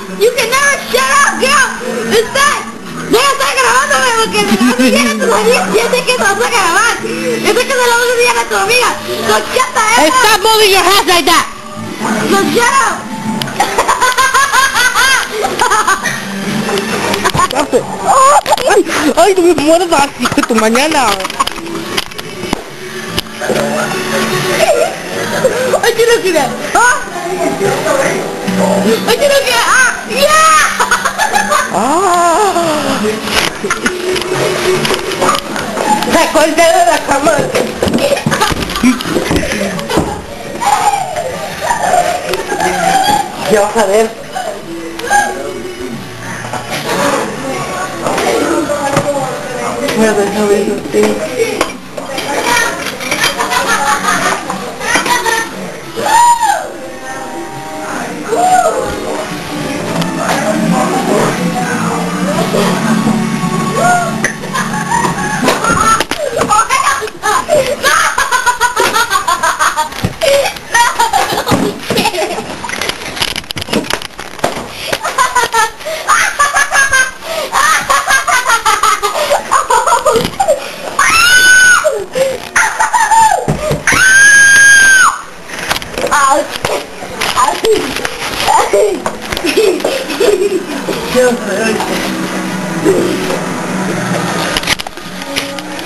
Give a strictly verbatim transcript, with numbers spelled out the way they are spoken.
You can never shut up, girl. Está, voy a estar grabándome porque me la vas a enseñar a tus amigas. Yo sé que te vas a grabar. Yo sé que te la vas a enseñar a tu amiga. So shut the hell up. Stop moving your hands like that. So shut up. Ay, ay, no me muerdas, hijo de tu mañana. Ay, yo no quiero. ¿Ah? Ay, yo no quiero. ¡Ah! ¡Ya! Ah. Sacó el dedo de la cámara. Ya vas a ver. Mira, déjame ver usted. Ay, ay, ay.